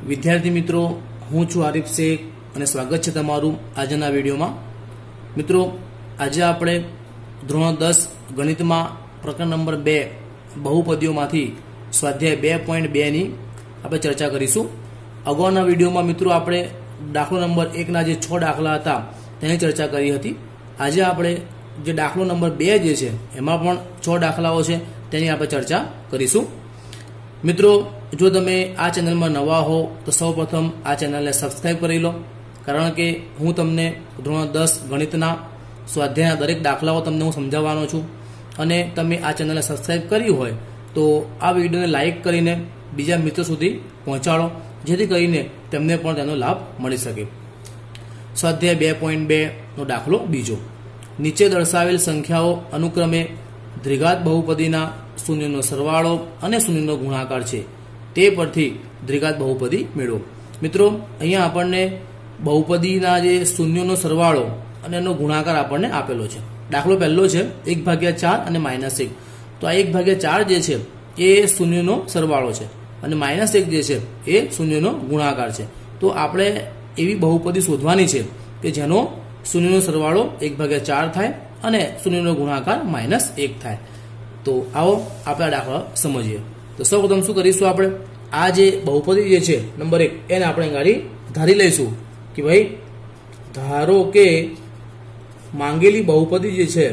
વિદ્યાર્થી મિત્રો, હું છું આરિફ શેખ અને સ્વાગત છે તમારું આજના વિડીયોમાં। મિત્રો, આજે આપણે ધોરણ 10 ગણિતમાં પ્રકરણ નંબર 2 બહુપદીઓમાંથી સ્વાધ્યાય 2.2 ની આપણે ચર્ચા કરીશું। અગાઉના વિડીયોમાં મિત્રો આપણે દાખલો નંબર 1 ના જે 6 દાખલા હતા તેની ચર્ચા કરી હતી। આજે આપણે જે દાખલો નંબર 2 જે છે એમાં પણ 6 દાખલાઓ છે તેની આપણે ચર્ચા કરીશું। મિત્રો, જો તમે આ ચેનલમાં નવા હો તો સૌપ્રથમ આ ચેનલને સબસ્ક્રાઇબ કરી લો, કારણ કે હું તમને ધોરણ 10 ગણિતના સ્વાધ્યાયના દરેક દાખલાઓ તમને હું સમજાવવાનો છું। અને તમે આ ચેનલને સબસ્ક્રાઇબ કરી હોય તો આ વિડીયોને લાઇક કરીને બીજા મિત્રો સુધી પહોંચાડો, જેથી કરીને તેમને પણ તેનો લાભ મળી શકે। સ્વાધ્યાય 2.2 નો દાખલો બીજો। નીચે દર્શાવેલ સંખ્યાઓ અનુક્રમે દ્વિઘાત બહુપદીના શૂન્યનો સરવાળો અને શૂન્યનો ગુણાકાર છે, તે પરથી દ્વિઘાત બહુપદી મેળવો। મિત્રો, અહીંયા આપણને બહુપદીના જે શૂન્યનો સરવાળો અને એનો ગુણાકાર આપણને આપેલો છે। દાખલો પહેલો છે 1/4 અને -1। તો આ 1/4 જે છે એ શૂન્યનો સરવાળો છે અને -1 જે છે એ શૂન્યનો ગુણાકાર છે। તો આપણે એવી બહુપદી શોધવાની છે કે જેનો શૂન્યનો સરવાળો 1/4 થાય અને શૂન્યનો ગુણાકાર -1 થાય। તો આવો આપણે આ દાખલા સમજીએ। તો સૌપ્રથમ શું કરીશું, આપણે આ જે બહુપદી જે છે નંબર 1 એને આપણે ગાડી ધારી લઈશું કે ભાઈ, ધારો કે માંગેલી બહુપદી જે છે,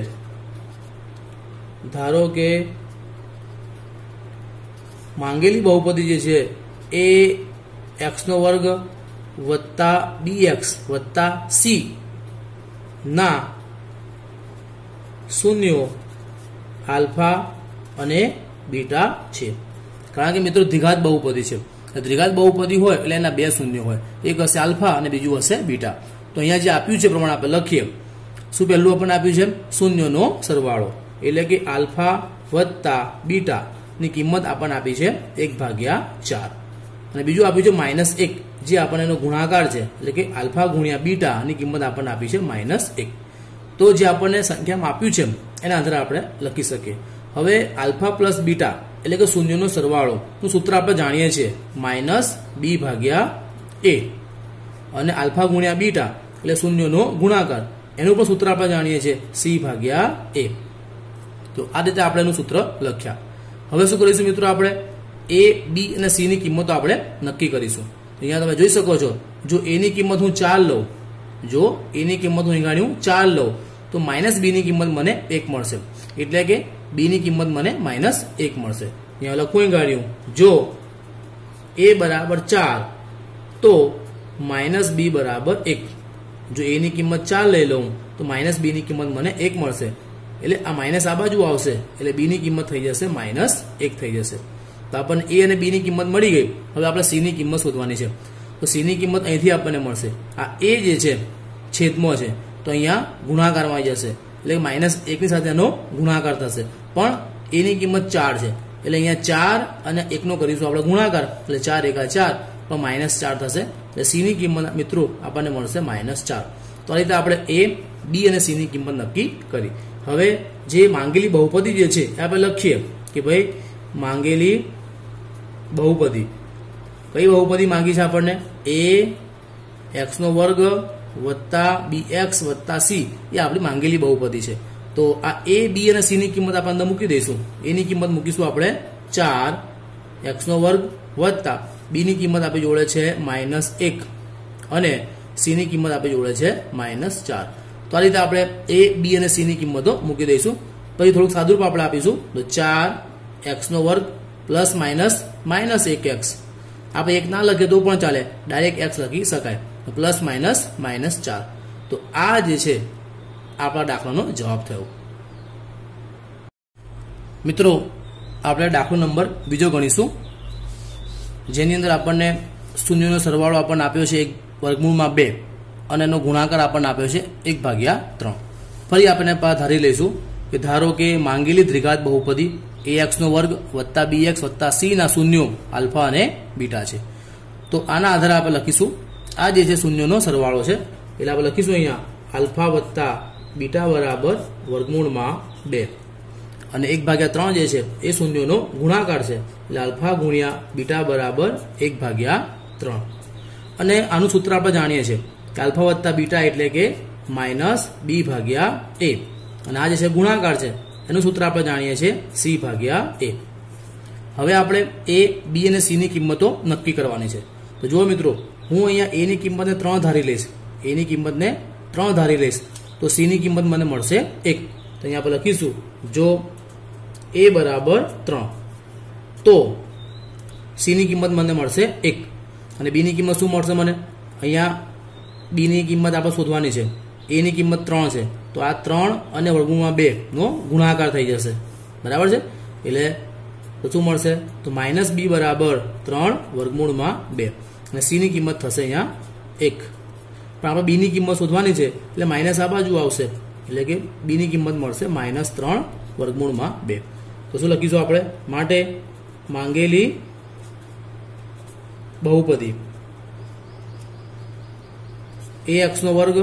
ધારો કે માંગેલી બહુપદી જે છે એ x² વત્તા bx વત્તા c ના શૂન્યો આલ્ફા અને બીટા છે। કારણ કે મિત્રો દ્વિઘાત બહુપદી છે, દ્વિઘાત બહુપદી હોય એટલે એના બે શૂન્ય હોય, એક હશે આલ્ફા અને બીજું હશે બીટા। તો અહીંયા જે આપ્યું છે પ્રમાણે આપણે લખીએ। શું પહેલું આપણને આપ્યું છે? શૂન્યનો સરવાળો, એટલે કે આલ્ફા વત્તા બીટા ની કિંમત આપણને આપી છે 1/4 અને બીજું આપ્યું છે -1, જે આપણને એનો ગુણાકાર છે, એટલે કે આલ્ફા ગુણ્યા બીટા ની કિંમત આપણને આપી છે -1। તો જે આપણને સંખ્યામાં આપ્યું છે એના આધારે આપણે લખી શકીએ। હવે આલ્ફા પ્લસ બીટા એટલે કે શૂન્યનો સરવાળો નું સૂત્ર આપણે જાણીએ છીએ -b/a, અને આલ્ફા ગુણ્યા બીટા એટલે શૂન્યનો ગુણાકાર, એનું પણ સૂત્ર આપણે જાણીએ છીએ c/a। તો આ રીતે આપણે એનું સૂત્ર લખ્યા। હવે શું કરીશું મિત્રો, આપણે a, b અને c ની કિંમતો આપણે નક્કી કરીશું। અહીંયા તમે જોઈ શકો છો, જો a ની કિંમત હું 4 લઉં, જો a ની કિંમત હું અહીં 4 લઉં તો -b ની કિંમત મને 1 મળશે, એટલે કે b ની કિંમત મને -1 મળશે। અહીંયા લખું ગાડ્યું, જો a બરાબર 4 તો -b બરાબર 1। જો a ની કિંમત 4 લઈ લઉં તો -b ની કિંમત મને 1 મળશે, એટલે આ માઇનસ આ બાજુ આવશે એટલે b ની કિંમત થઈ જશે -1 થઈ જશે। તો આપણને a અને b ની કિંમત મળી ગઈ। હવે આપણે c ની કિંમત શોધવાની છે। તો c ની કિંમત અહીંથી આપણને મળશે, આ a જે છે છેદમાં છે તો અહીંયા ગુણાકારમાં આવી જશે, એટલે -1 ની સાથે એનો ગુણાકાર થશે, પણ a ની કિંમત 4 છે એટલે અહીંયા 4 અને 1 નો કરીશું આપણે ગુણાકાર, એટલે 4 × 4 પણ -4 થશે, એટલે c ની કિંમત મિત્રો આપણને મળશે -4। તો આ રીતે આપણે a, b અને c ની કિંમત નક્કી કરી। હવે જે માંગેલી બહુપદી જે છે એ આપણે લખીએ કે ભાઈ, માંગેલી બહુપદી, કઈ બહુપદી માંગી છે આપણને? a x² વત્તા bx વત્તા c એ આપણી માંગેલી બહુપદી છે। તો આ a, b અને c ની કિંમત આપણે અંદર મૂકી દઈશું। a ની કિંમત મૂકીશું આપણે 4 x² વત્તા b ની કિંમત આપણી જોડે છે -1 અને c ની કિંમત આપણી જોડે છે -4। તો આ રીતે આપણે a, b અને c ની કિંમતો મૂકી દઈશું। પછી થોડુંક સાદુરૂપ આપણે આપીશું, તો 4x² પ્લસ માઇનસ -1x, આપણે 1 ના લખીએ તો પણ ચાલે, ડાયરેક્ટ x લખી શકાય, પ્લસ -4। તો આ જે છે આપણા દાખલાનો જવાબ થયો। મિત્રો, આપણે દાખલો નંબર બીજો ગણીશું, જેની અંદર આપણને શૂન્યનો સરવાળો આપણને આપ્યો છે 1/2 અને એનો ગુણાકાર આપણને આપ્યો છે 1/3। ફરી આપણે ધારી લઈશું કે ધારો કે માંગેલી દ્વિઘાત બહુપદી ax² વત્તા bx વત્તા c ના શૂન્યો આલ્ફા અને બીટા છે। તો આના આધારે આપણે લખીશું, આ જે છે શૂન્યનો સરવાળો છે, એટલે આપણે લખીશું અહીંયા આલ્ફા વત્તા બીટા બરાબર √2 અને 1/3 જે છે એ શૂન્યનો ગુણાકાર છે, એટલે આલ્ફા ગુણ્યા બીટા બરાબર 1/3। 3 અને આનું સૂત્ર આપણે જાણીએ છીએ કે આલ્ફા વત્તા બીટા એટલે કે માઇનસ બી ભાગ્યા એ, અને આ જે છે ગુણાકાર છે એનું સૂત્ર આપણે જાણીએ છીએ સી ભાગ્યા એ. હવે આપણે એ, બી અને સી ની કિંમતો નક્કી કરવાની છે. તો જુઓ મિત્રો, હું અહીંયા એ ની કિંમતને 3 ધારી લઈશ, એ ની કિંમતને 3 ધારી લઈશ તો સી ની કિંમત મને મળશે 1. તો અહીંયા આપણે લખીશું જો એ બરાબર 3 તો સી ની કિંમત મને મળશે 1 અને બી ની કિંમત શું મળશે મને? અહીંયા બી ની કિંમત આપણે શોધવાની છે. એ ની કિંમત 3 છે તો આ 3 અને વર્ગમૂળમાં 2 નો ગુણાકાર થઈ જશે, બરાબર છે. એટલે તો શું મળશે? તો માઇનસ બી બરાબર 3 વર્ગમૂળમાં 2 અને સી ની કિંમત થશે અહીંયા 1. પણ આપણે બી ની કિંમત શોધવાની છે એટલે માઇનસ આ બાજુ આવશે, એટલે કે બી ની કિંમત મળશે -3 વર્ગમૂળમાં 2. તો શું લખીશું આપણે? માટે માંગેલી બહુપદી ax નો વર્ગ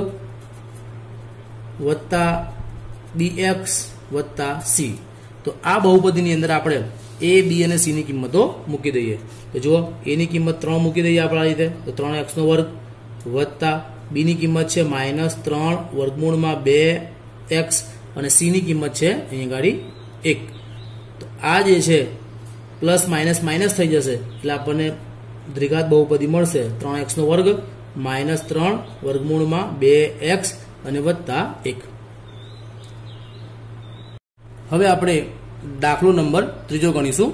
વત્તા bx વત્તા c. તો આ બહુપદીની અંદર આપણે a, b અને c ની કિંમતો મૂકી દઈએ. તો જુઓ, a ની કિંમત 3 મૂકી દઈએ આપણે આ રીતે, તો 3x નો વર્ગ વત્તા b ની કિંમત છે -3 વર્ગમૂળમાં 2x અને c ની કિંમત છે અહીંયા ગાડી 1. તો આ જે છે પ્લસ માઇનસ માઇનસ થઈ જશે એટલે આપણને દ્વિઘાત બહુપદી મળશે 3x નો વર્ગ -3 વર્ગમૂળમાં 2x અને વત્તા 1. હવે આપણે દાખલો નંબર 3 ગણીશું,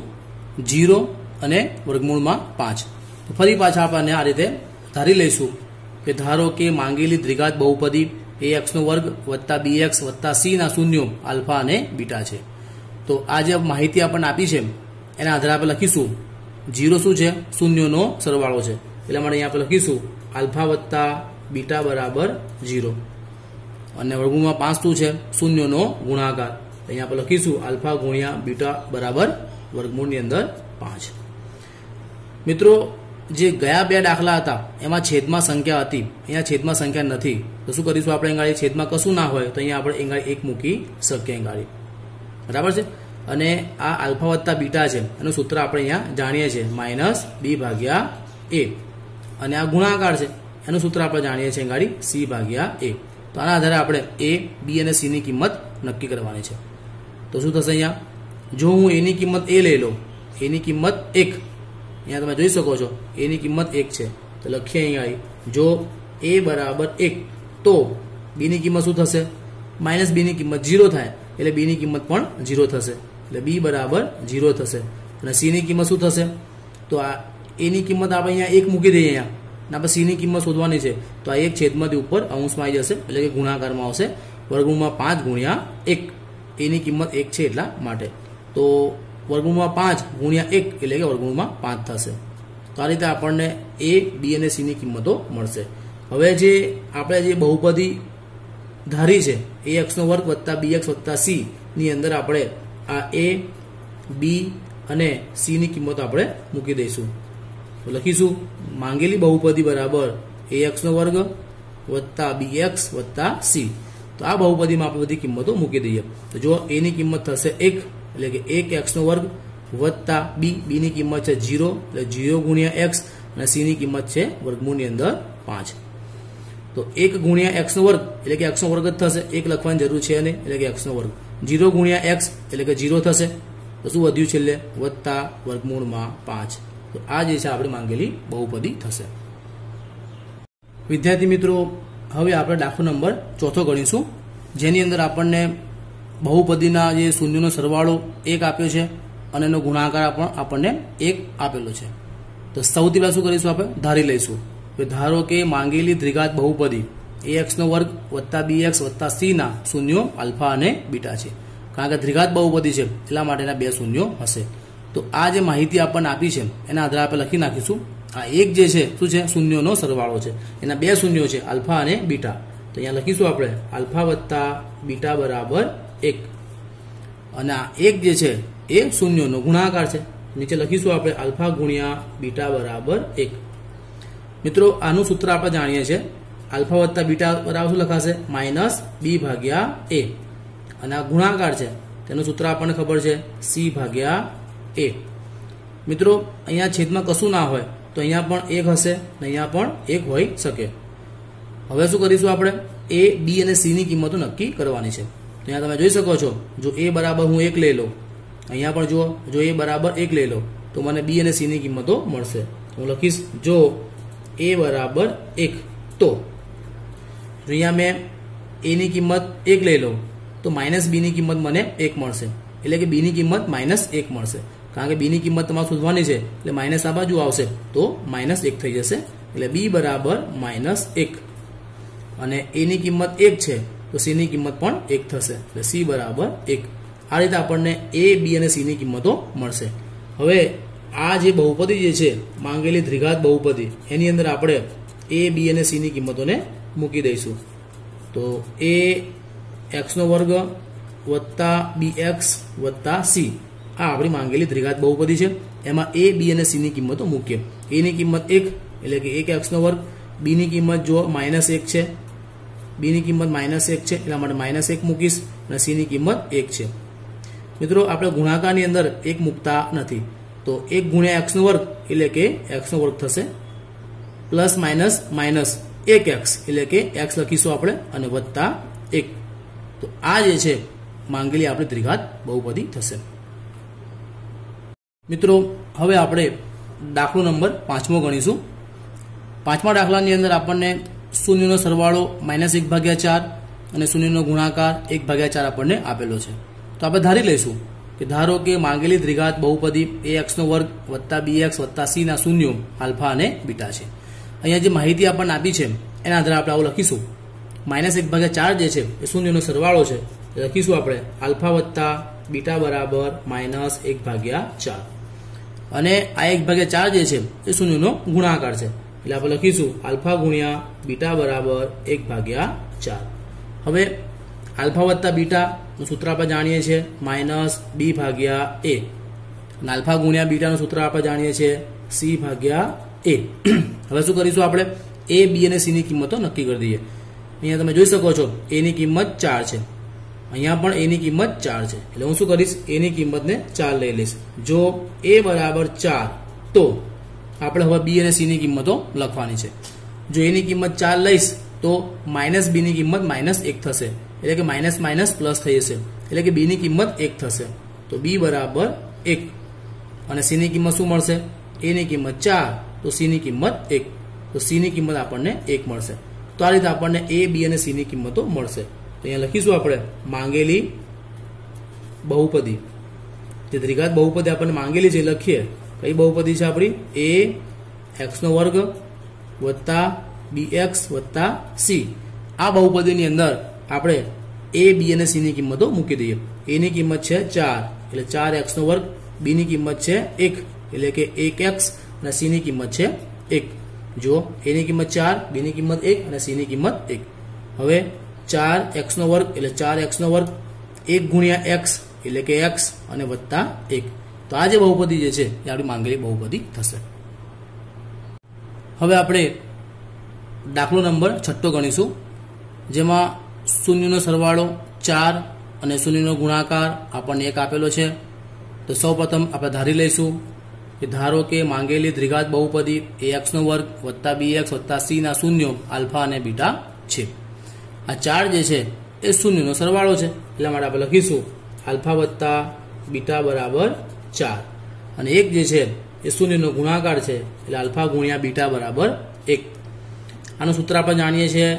0 અને વર્ગમૂળમાં 5. તો ફરી પાછા આપણે આ રીતે ધારી લઈશું કે ધારો કે માંગેલી દ્વિઘાત બહુપદી ax નો વર્ગ વત્તા bx વત્તા c ના શૂન્યો આલ્ફા અને બીટા છે. તો આ જે માહિતી આપણને આપી છે એના આધારે આપણે લખીશું 0 શું છે? શૂન્યોનો સરવાળો છે, એટલે માટે અહીંયા આપણે લખીશું આલ્ફા વત્તા બીટા બરાબર 0 અને વર્ગમૂળમાં 5 શું છે? શૂન્યોનો ગુણાકાર. અહીંયા આપણે લખીશું આલ્ફા ગુણ્યા બીટા બરાબર વર્ગમૂળની અંદર 5. મિત્રો, જે ગયા 2 દાખલા હતા એમાં છેદમાં સંખ્યા હતી, અહીંયા છેદમાં સંખ્યા નથી. તો શું કરીશું આપણે? અહીંયા છેદમાં કશું ના હોય તો અહીંયા આપણે અહીંયા 1 મૂકી શકીએ અહીંયા, બરાબર છે. અને આ આલ્ફા વત્તા બીટા છે એનું સૂત્ર આપણે અહીંયા જાણીએ છીએ માઇનસ બી ભાગ્યા એ, અને આ ગુણાકાર છે એનું સૂત્ર આપણે જાણીએ છીએ ગાડી સી ભાગ્યા એ. તો આના આધારે આપણે એ, બી અને સી ની કિંમત નક્કી કરવાની છે. તો શું થશે? અહીંયા જો હું એની કિંમત એ લઈ લઉં, એની કિંમત 1, અહીંયા તમે જોઈ શકો છો એની કિંમત 1 છે, તો લખીએ અહીંયા જો એ બરાબર 1 તો બી ની કિંમત શું થશે? માઇનસ બી ની કિંમત 0 થાય એટલે બી ની કિંમત પણ 0 થશે, એટલે બી બરાબર 0 થશે. અને સી ની કિંમત શું થશે? તો આ એની કિંમત આપણે અહીંયા 1 મૂકી દઈએ અહીંયા, અને આપણે સી ની કિંમત શોધવાની છે તો આ 1 છેદમાંથી ઉપર અંશમાં આવી જશે, એટલે કે ગુણાકારમાં આવશે વર્ગમૂળમાં 5 ગુણ્યા 1. એની કિંમત 1 છે એટલા માટે, તો વર્ગમૂળમાં 5 ગુણ્યા 1 એટલે કે વર્ગમૂળમાં 5 થશે. તો આ રીતે આપણને એ, બી અને સી ની કિંમતો મળશે. હવે જે આપણે જે બહુપદી ધારી છે ax નો વર્ગ વત્તા bx વત્તા c ની અંદર આપણે આ a, b અને c ની કિંમતો આપણે મૂકી દઈશું. તો લખીશું માંગેલી બહુપદી બરાબર ax નો વર્ગ વત્તા bx વત્તા c. તો આ બહુપદીમાં આપણે બધી કિંમતો મૂકી દઈએ. તો જો a ની કિંમત થશે 1 એટલે કે 1x નો વર્ગ વત્તા b, b ની કિંમત છે 0 એટલે 0 ગુણ્યા x અને c ની કિંમત છે વર્ગમૂળની અંદર 5. તો 1 ગુણ્યા x નો વર્ગ એટલે કે x નો વર્ગ જ થશે, 1 લખવાની જરૂર છે નહીં, એટલે કે x નો વર્ગ. 0 ગુણ્યા x એટલે કે 0 થશે, તો શું વધ્યું છેલ્લે? વત્તા વર્ગમૂળમાં 5. તો આ જે છે આપણે માંગેલી બહુપદી થશે. વિદ્યાર્થી મિત્રો, હવે આપણે દાખલો નંબર 4 ગણીશું, જેની અંદર આપણને બહુપદીના જે શૂન્યનો સરવાળો 1 આપ્યો છે અને એનો ગુણાકાર આપણને 1 આપેલો છે. તો સૌથી પહેલા શું કરીશું? આપણે ધારી લઈશું. ધારો કે માંગેલી દ્વિઘાત બહુપદી ax નો વર્ગ વત્તા bx વત્તા c ના શૂન્યો આલ્ફા અને બીટા છે. કારણ કે દ્વિઘાત બહુપદી છે એટલા માટેના 2 શૂન્યો હશે. તો આ જે માહિતી આપણને આપી છે એના આધારે આપણે લખી નાખીશું. આ 1 જે છે શું છે? શૂન્યોનો સરવાળો છે, એના 2 શૂન્યો છે આલ્ફા અને બીટા. તો અહીંયા લખીશું આપણે આલ્ફા વત્તા બીટા બરાબર 1, અને આ 1 જે છે એ શૂન્યોનો ગુણાકાર છે. નીચે લખીશું આપણે આલ્ફા ગુણ્યા બીટા બરાબર 1. મિત્રો, આનું સૂત્ર આપણે જાણીએ છીએ આલ્ફા વત્તા બીટા બરાબર શું લખાશે? માઇનસ બી ભાગ્યા એ, અને આ ગુણાકાર છે તેનું સૂત્ર આપણને ખબર છે સી ભાગ્યા એ. મિત્રો, અહીંયા છેદમાં કશું ના હોય તો અહીંયા પણ 1 હશે અને અહીંયા પણ 1 હોઈ શકે. હવે શું કરીશું આપણે? a, b અને c ની કિંમતો નક્કી કરવાની છે. તો અહીંયા તમે જોઈ શકો છો, જો a બરાબર હું 1 લઈ લઉં, અહીંયા પણ જુઓ, જો a બરાબર 1 લઈ લઉં તો મને b અને c ની કિંમતો મળશે. હું લખીશ, જો a બરાબર 1 તો અહીંયા મેં a ની કિંમત 1 લઈ લઉં તો માઇનસ b ની કિંમત મને 1 મળશે, એટલે કે b ની કિંમત -1 મળશે. કારણ કે b ની કિંમત તમારે શોધવાની છે એટલે માઇનસ આ બાજુ આવશે તો -1 થઈ જશે, એટલે b બરાબર -1. અને a ની કિંમત 1 છે તો c ની કિંમત પણ 1 થશે, એટલે c બરાબર 1. આ રીતે આપણને a, b અને c ની કિંમતો મળશે. હવે આ જે બહુપદી જે છે માંગેલી દ્વિઘાત બહુપદી, એની અંદર આપણે a, b અને c ની કિંમતોને મૂકી દઈશું. તો a x² વત્તા bx વત્તા c આ આપણી માંગેલી દ્વિઘાત બહુપદી છે. એમાં a, b અને c ની કિંમતો મૂકીએ. a ની કિંમત 1 એટલે કે 1x², b ની કિંમત જો -1 છે, b ની કિંમત -1 છે એટલા માટે -1 મૂકીશ, અને c ની કિંમત 1 છે. મિત્રો આપણે ગુણાકારની અંદર 1 મૂકતા નથી, તો 1 ગુણ્યા x² એટલે કે x² થશે, પ્લસ માઇનસ માઇનસ 1x એટલે કે x લખીશું આપણે, અને વત્તા 1. તો આ જે છે માંગેલી આપણી દ્વિઘાત બહુપદી થશે. મિત્રો હવે આપણે દાખલો નંબર 5મો ગણીશું. 5મા દાખલાની અંદર આપણને શૂન્યનો સરવાળો -1/4 અને શૂન્યનો ગુણાકાર 1/4 આપણને આપેલો છે. તો આપણે ધારી લઈશું કે ધારો કે માંગેલી દ્વિઘાત બહુપદી ax² વત્તા bx વત્તા c ના શૂન્યો આલ્ફા અને બીટા છે. અહીંયા જે માહિતી આપણને આપી છે એના આધારે આપણે આવું લખીશું, -1/4 જે છે એ શૂન્યનો સરવાળો છે, લખીશું આપણે આલ્ફા વત્તા બીટા બરાબર -1/4, અને આ 1/4 જે છે એ શૂન્યનો ગુણાકાર છે, એટલે આપણે લખીશું આલ્ફા ગુણ્યા બીટા બરાબર 1/4. હવે આલ્ફા વત્તા બીટાનું સૂત્ર આપણે જાણીએ છીએ -b/a, અને આલ્ફા ગુણ્યા બીટાનું સૂત્ર આપણે જાણીએ છીએ c/a. હવે શું કરીશું આપણે? a, b અને c ની કિંમતો નક્કી કરી દઈએ. અહીંયા તમે જોઈ શકો છો a ની કિંમત 4 છે, અહીંયા પણ a ની કિંમત 4 છે, એટલે હું શું કરીશ? a ની કિંમતને 4 લઈ લઈશ. જો a બરાબર 4 તો આપણે હવે b અને c ની કિંમતો લખવાની છે. જો a ની કિંમત 4 લઈશ તો -b ની કિંમત -1 થશે, એટલે કે માઇનસ માઇનસ પ્લસ થઈ જશે, એટલે કે b ની કિંમત 1 થશે. તો b બરાબર 1, અને c ની કિંમત શું મળશે? a ની કિંમત 4 તો c ની કિંમત 1, તો c ની કિંમત આપણને 1 મળશે. તો આ રીતે આપણને a, b અને c ની કિંમતો મળશે. તો અહીંયા લખીશું આપણે માંગેલી બહુપદી, જે દ્વિઘાત બહુપદી આપણને માંગેલી છે લખીએ. કઈ બહુપદી છે આપણી? a x² વત્તા bx વત્તા c. આ બહુપદીની અંદર આપણે a, b અને c ની કિંમતો મૂકી દઈએ. a ની કિંમત છે 4 એટલે 4x², b ની કિંમત છે 1 એટલે કે 1x, અને c ની કિંમત છે 1. જો a ની કિંમત 4, b ની કિંમત 1 અને c ની કિંમત 1. હવે 4x² એટલે 4x², 1 ગુણ્યા x એટલે કે x, અને વત્તા 1. તો આ જે બહુપદી જે છે એ આપણી માંગેલી બહુપદી થશે. હવે આપણે દાખલો નંબર 6 ગણીશું, જેમાં શૂન્યનો સરવાળો 4 અને શૂન્યનો ગુણાકાર આપણને 1 આપેલો છે. તો સૌપ્રથમ આપણે ધારી લઈશું કે ધારો કે માંગેલી દ્વિઘાત બહુપદી ax² વત્તા bx વત્તા c ના શૂન્યો આલ્ફા અને બીટા છે. આ 4 જે છે એ શૂન્યનો સરવાળો છે, એટલા માટે આપણે લખીશું આલ્ફા વત્તા બીટા બરાબર 4, અને 1 જે છે એ શૂન્યનો ગુણાકાર છે, એટલે આલ્ફા ગુણ્યા બીટા બરાબર 1. આનું સૂત્ર આપણે જાણીએ છીએ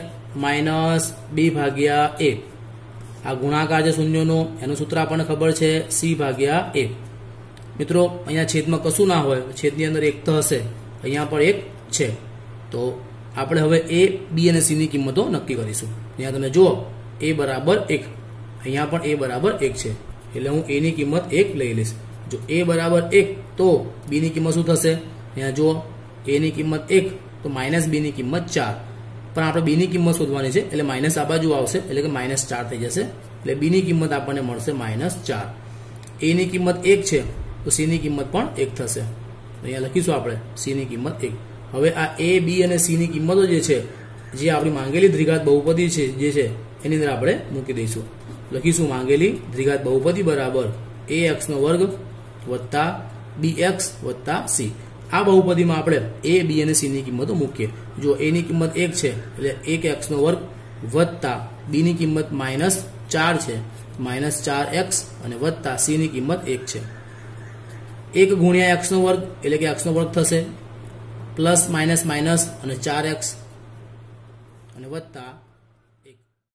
-b/a. આ ગુણાકાર છે શૂન્યનો, એનું સૂત્ર આપણને ખબર છે c/a. મિત્રો અહીંયા છેદમાં કશું ના હોય, છેદની અંદર 1 તો હશે, અહીંયા પણ 1 છે. તો આપણે હવે a, b અને c ની કિંમતો નક્કી કરીશું. અહીંયા તમે જુઓ a બરાબર 1, અહીંયા પણ a બરાબર 1 છે, એટલે હું a ની કિંમત 1 લઈ લઈશ. જો a બરાબર 1 તો b ની કિંમત શું થશે? અહીંયા જુઓ a ની કિંમત 1 તો -b ની કિંમત 4, પણ આપણે b ની કિંમત શોધવાની છે એટલે માઇનસ આ બાજુ આવશે, એટલે કે -4 થઈ જશે, એટલે b ની કિંમત આપણને મળશે -4. a ની કિંમત 1 છે તો c ની કિંમત પણ 1 થશે, અહીંયા લખીશું આપણે c ની કિંમત 1. હવે આ a, b અને c ની કિંમતો જે છે, જે આપણી માંગેલી દ્વિઘાત બહુપદી છે જે છે એની અંદર આપણે મૂકી દઈશું. લખીશું માંગેલી દ્વિઘાત બહુપદી બરાબર ax² વત્તા bx વત્તા c. આ બહુપદીમાં આપણે a b અને c ની કિંમતો મૂકીએ. જો a ની કિંમત 1 છે એટલે 1x² વત્તા b ની કિંમત -4 છે -4x અને વત્તા c ની કિંમત 1 છે. 1 ગુણ્યા x² એટલે કે x² થશે પ્લસ માઇનસ માઇનસ અને 4x અને વત્તા